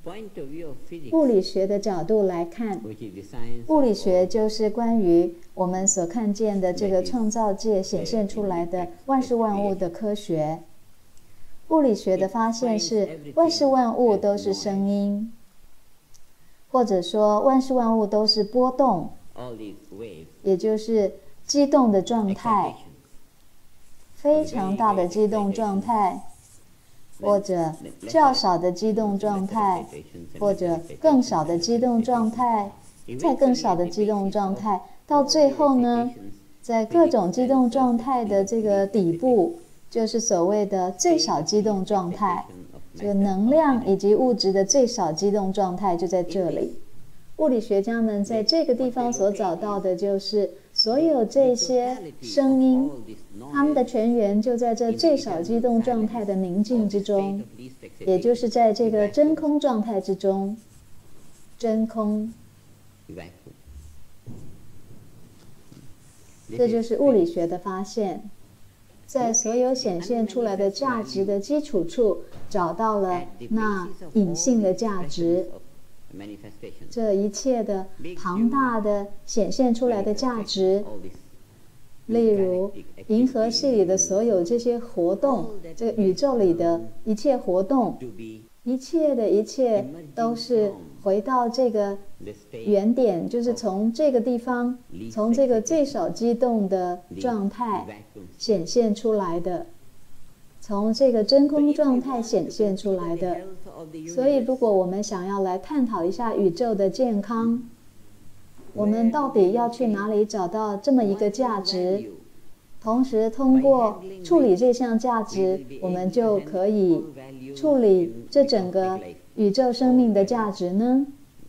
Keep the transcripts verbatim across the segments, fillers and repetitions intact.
物理学的角度来看，物理学就是关于我们所看见的这个创造界显现出来的万事万物的科学。物理学的发现是万事万物都是声音，或者说万事万物都是波动，也就是激动的状态，非常大的激动状态，或者较少的激动状态，或者更少的激动状态，再更少的激动状态，到最后呢，在各种激动状态的这个底部，就是所谓的最少激动状态。这个能量以及物质的最少激动状态就在这里。物理学家们在这个地方所找到的就是所有这些声音，它们的泉源就在这最少激动状态的宁静之中，也就是在这个真空状态之中。真空，这就是物理学的发现，在所有显现出来的价值的基础处找到了那隐性的价值。这一切的庞大的显现出来的价值，例如银河系里的所有这些活动，这个宇宙里的一切活动，一切的一切都是回到这个原点，就是从这个地方，从这个最少激动的状态显现出来的，从这个真空状态显现出来的。所以如果我们想要来探讨一下宇宙的健康，我们到底要去哪里找到这么一个价值，同时通过处理这项价值，我们就可以处理这整个宇宙生命的价值呢？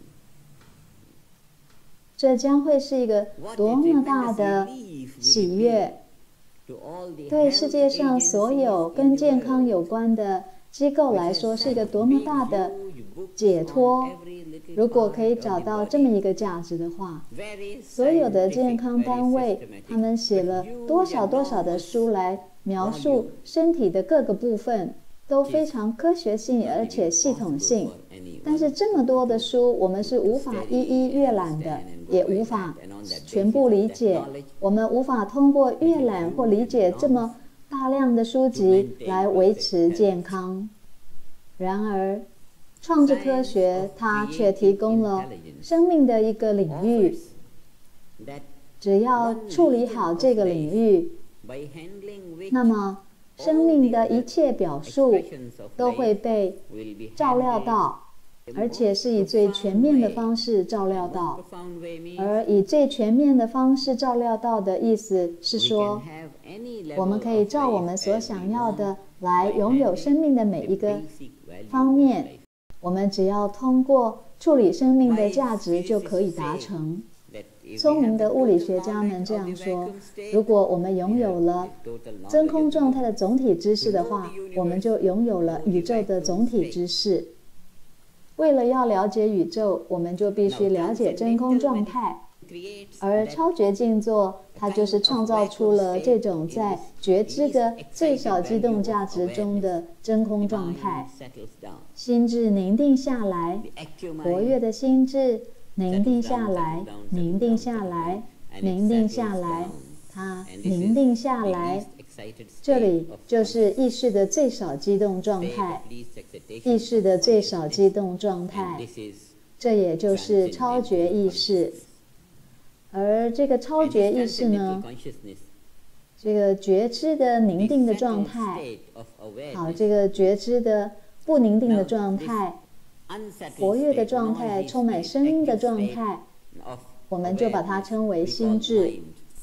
这将会是一个多么大的喜悦，对世界上所有跟健康有关的机构来说是一个多么大的解脱。如果可以找到这么一个价值的话，所有的健康单位他们写了多少多少的书来描述身体的各个部分，都非常科学性而且系统性。但是这么多的书我们是无法一一阅览的，也无法全部理解，我们无法通过阅览或理解这么大量的书籍来维持健康。然而创智科学它却提供了生命的一个领域，只要处理好这个领域，那么生命的一切表述都会被照料到，而且是以最全面的方式照料到。而以最全面的方式照料到的意思是说，我们可以照我们所想要的来拥有生命的每一个方面，我们只要通过处理生命的价值就可以达成。聪明的物理学家们这样说，如果我们拥有了真空状态的总体知识的话，我们就拥有了宇宙的总体知识。为了要了解宇宙，我们就必须了解真空状态，而超觉静坐它就是创造出了这种在觉知的最少激动价值中的真空状态。心智宁定下来，活跃的心智宁定下来，宁定下来，宁定下来，它宁定下来。这里就是意识的最少激动状态，意识的最少激动状态，这也就是超觉意识。而这个超觉意识呢，这个觉知的宁定的状态，好，这个觉知的不宁定的状态，活跃的状态，充满声音的状态，我们就把它称为心智，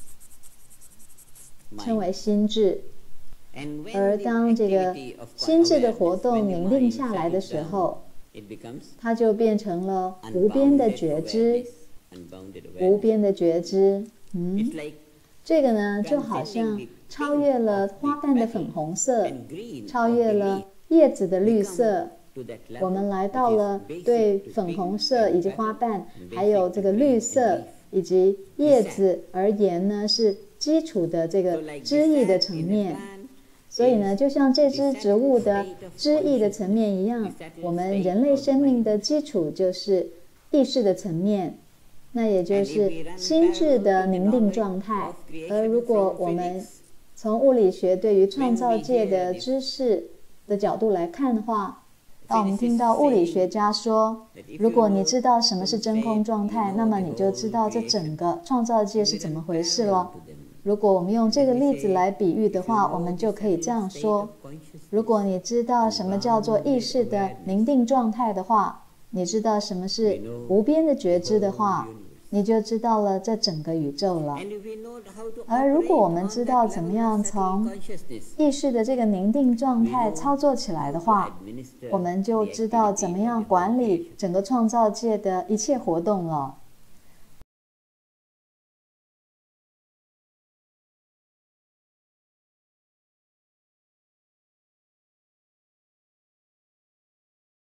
称为心智。而当这个心智的活动宁定下来的时候，它就变成了无边的觉知，无边的觉知。嗯，这个呢，就好像超越了花瓣的粉红色，超越了叶子的绿色，我们来到了对粉红色以及花瓣，还有这个绿色以及叶子而言呢，是基础的这个知意的层面。 所以呢，就像这支植物的枝叶的层面一样，我们人类生命的基础就是意识的层面，那也就是心智的宁定状态。而如果我们从物理学对于创造界的知识的角度来看的话，当我们听到物理学家说，如果你知道什么是真空状态，那么你就知道这整个创造界是怎么回事了。如果我们用这个例子来比喻的话，我们就可以这样说：如果你知道什么叫做意识的宁定状态的话，你知道什么是无边的觉知的话，你就知道了这整个宇宙了。而如果我们知道怎么样从意识的这个宁定状态操作起来的话，我们就知道怎么样管理整个创造界的一切活动了。